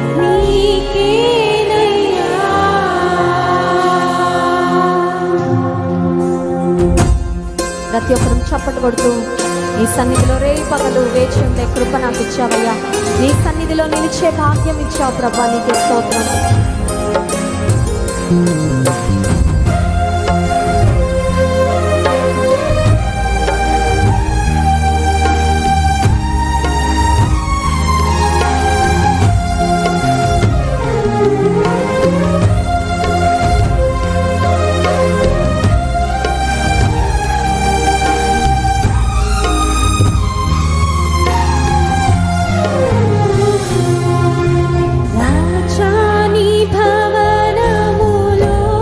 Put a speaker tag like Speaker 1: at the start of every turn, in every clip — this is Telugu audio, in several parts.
Speaker 1: ప్రతి ఒక్కరు చప్పట్లు కొడుతూ నీ సన్నిధిలో రే పగలు వేచి ఉండే కృప నాకు ఇచ్చావయ్యా. నీ సన్నిధిలో నిలిచే భాగ్యం ఇచ్చావు ప్రభా, నీకే స్తోత్రం.
Speaker 2: రాజాని భవనములో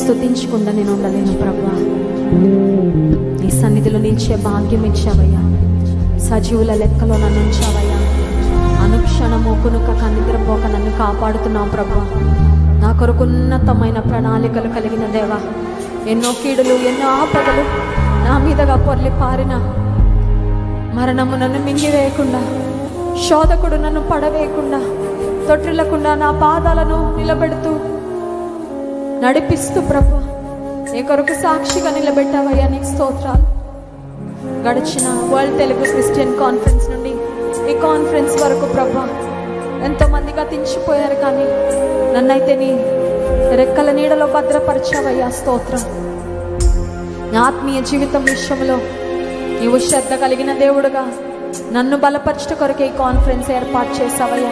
Speaker 1: స్తుతించకుండా నేను ఉండలేను ప్రభువా. నీ సన్నిధిలో నిలిచే భాగ్యం ఇచ్చావయ్యా. సజీవుల లెక్కలో నన్ను ఉంచావయ్యా. అనుక్షణము కునుకక నిద్రపోక నన్ను కాపాడుతున్నావు ప్రభువా. నా కొరకు ఉన్నతమైన ప్రణాళికలు కలిగిన దేవా, ఎన్నో కీడులు ఎన్నో ఆపదలు నా మీదగా పొర్లి పారిన, మరణము నన్ను మింగివేయకుండా, శోధకుడు నన్ను పడవేయకుండా, తొట్టిల్లకుండా నా పాదాలను నిలబెడుతూ నడిపిస్తూ ప్రభువా నీ కొరకు సాక్షిగా నిలబెట్టావయ్యా. నీకు స్తోత్రాలు. గడిచిన వరల్డ్ తెలుగు క్రిస్టియన్ కాన్ఫరెన్స్ నుండి ఈ కాన్ఫరెన్స్ వరకు ప్రభువా ఎంతోమంది గతించిపోయారు, కానీ నన్నైతే నీ రెక్కల నీడలో భద్రపరిచావయ్యా. స్తోత్రం. నా ఆత్మీయ జీవితం విషయంలో నీవు శ్రద్ధ కలిగిన దేవుడుగా నన్ను బలపరచట కొరకే ఈ కాన్ఫరెన్స్ ఏర్పాటు చేసావయ్యా.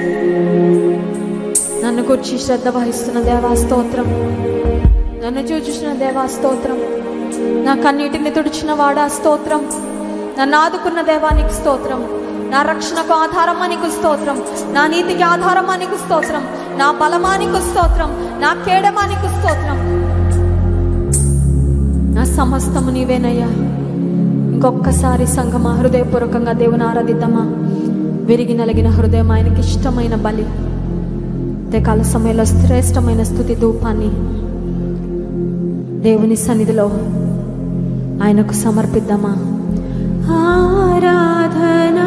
Speaker 1: నన్ను కూర్చి శ్రద్ధ వహిస్తున్న దేవా స్తోత్రం. నన్ను చూచిన దేవా స్తోత్రం. నా కన్నీటిని తుడిచిన వాడా స్తోత్రం. నన్ను ఆదుకున్న దేవానికి స్తోత్రం. నా రక్షణకు ఆధారమానికి స్తోత్రం. నా నీతికి ఆధారమానికి స్తోత్రం. నా బలమానికి స్తోత్రం. నా కేడమానికి స్తోత్రం. నా సమస్తము నీవేనయ్యా. ఇంకొక్కసారి సంఘమా హృదయపూర్వకంగా దేవుని ఆరాధిద్దామా. విరిగి నలిగిన హృదయం ఆయనకి ఇష్టమైన బలి, కాల సమయంలో శ్రేష్టమైన స్తుతి ధూపాన్ని దేవుని సన్నిధిలో ఆయనకు సమర్పిద్దామా. ఆరాధనా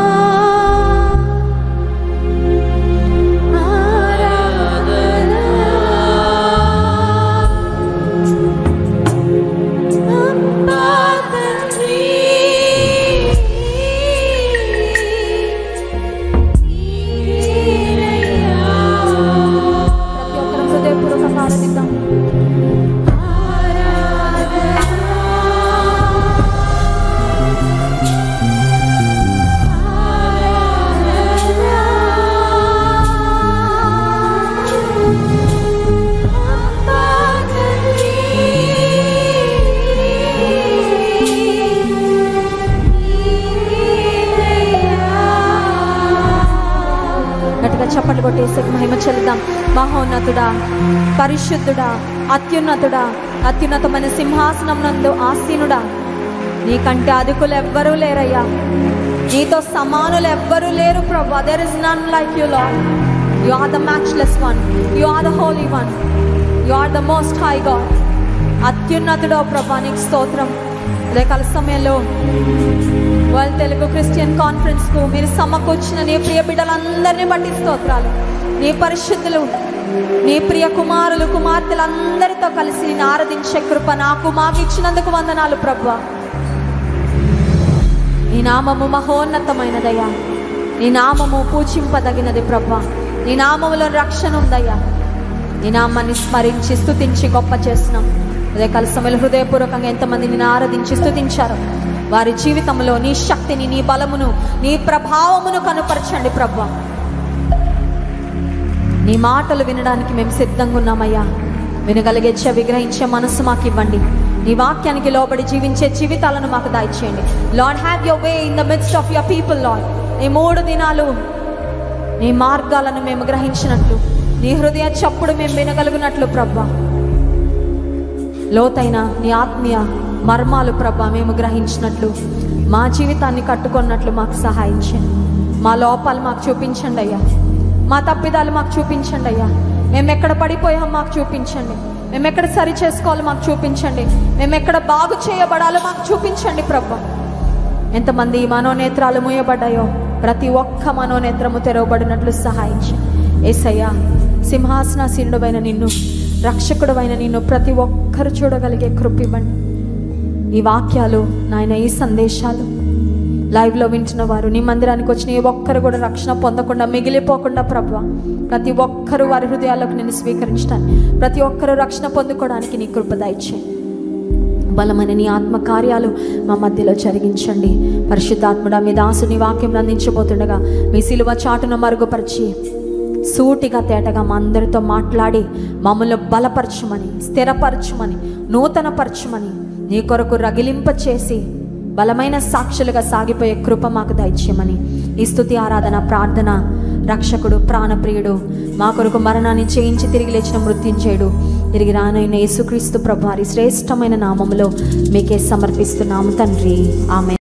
Speaker 1: చప్పట్లు కొట్టేసి మహిమ చెల్లిద్దాం. మహోన్నతుడా, పరిశుద్ధుడా, అత్యున్నతుడా, అత్యున్నతమైన సింహాసనం నందు ఆసీనుడా, నీకంటే అధికులు ఎవ్వరూ లేరయ్యా. నీతో సమానులు ఎవ్వరూ లేరు ప్రభువా. There is none like you, Lord. You are the matchless one. You are the holy one. You are the most high God. అత్యున్నతుడో ప్రభువా నీకు స్తోత్రం. ఉదయకాల సమయంలో వరల్డ్ తెలుగు క్రిస్టియన్ కాన్ఫరెన్స్ కు మీరు సమకూర్చిన నీ ప్రియ బిడ్డలందరినీ బట్టి స్తోత్రాలు. నీ పరిశుద్ధులు, నీ ప్రియ కుమారులు కుమార్తెలందరితో కలిసి నేను ఆరాధించే కృప నాకు మాకు ఇచ్చినందుకు వందనాలు ప్రభువా. నీ నామము మహోన్నతమైనదయ్యా. నీ నామము పూజింపదగినది ప్రభువా. నీ నామములో రక్షణ ఉందయ్యా. నీ నామాన్ని స్మరించి స్తుతించి గొప్ప చేస్తున్నాం. ఉదయకాల సమయంలో హృదయపూర్వకంగా ఎంతమంది నేను ఆరాధించి స్తుతించారు, వారి జీవితంలో నీ శక్తిని, నీ బలమును, నీ ప్రభావమును కనుపరచండి ప్రభువా. నీ మాటలు వినడానికి మేము సిద్ధంగా ఉన్నామయ్యా. వినగలిగే చెవి, గ్రహించే మనసు మాకు ఇవ్వండి. నీ వాక్యానికి లోబడి జీవించే జీవితాలను మాకు దయచేయండి. Lord, have your way in the midst of your people Lord. ఈ 3 దినాలు నీ మార్గాలను మేము గ్రహించినట్లు, నీ హృదయ చప్పుడు మేము వినగలుగునట్లు ప్రభువా, లోతైన నీ ఆత్మీయ మర్మాలు ప్రభా మేము గ్రహించినట్లు, మా జీవితాన్ని కట్టుకున్నట్లు మాకు సహాయం చేయండి. మా లోపాలు మాకు చూపించండి అయ్యా. మా తప్పిదాలు మాకు చూపించండి అయ్యా. మేము ఎక్కడ పడిపోయాం మాకు చూపించండి. మేము ఎక్కడ సరి చేసుకోవాలో మాకు చూపించండి. మేము ఎక్కడ బాగు చేయబడాలో మాకు చూపించండి ప్రభా. ఎంతమంది మనోనేత్రాలు మూయబడ్డాయో ప్రతి ఒక్క మనోనేత్రము తెరవబడినట్లు సహాయం చేయండి. యేసయ్యా, సింహాసనాసీనుడైన నిన్ను, రక్షకుడైన నిన్ను ప్రతి ఒక్కరు చూడగలిగే కృప ఇవ్వండి. ఈ వాక్యాలు నాయన, ఈ సందేశాలు లైవ్లో వింటున్న వారు, నీ మందిరానికి వచ్చిన ఏ ఒక్కరు కూడా రక్షణ పొందకుండా మిగిలిపోకుండా ప్రభువా, ప్రతి ఒక్కరూ వారి హృదయాల్లోకి నేను స్వీకరించడానికి, ప్రతి ఒక్కరూ రక్షణ పొందుకోవడానికి నీ కృప దయచేయండి. బలమైన నీ ఆత్మ కార్యాలు మా మధ్యలో జరిగించండి. పరిశుద్ధాత్ముడా, మీ దాసుని వాక్యం అందించబోతుండగా మీ సిలువ చాటును మరుగుపరిచి సూటిగా తేటగా మా అందరితో మాట్లాడి మమ్మల్ని బలపరచమని, స్థిరపరచమని, నూతనపరచమని, నీ కొరకు రగిలింప చేసి బలమైన సాక్షులుగా సాగిపోయే కృప మాకు దయచేయమని ఈ స్తుతి ఆరాధన ప్రార్థన రక్షకుడు, ప్రాణప్రియుడు, మా కొరకు మరణాన్ని చేయించి తిరిగి లేచిన మృత్యుంజయుడు, తిరిగి రానైన యేసుక్రీస్తు ప్రభు వారి శ్రేష్టమైన నామములో మీకే సమర్పిస్తున్నాము తండ్రి. ఆమేన్.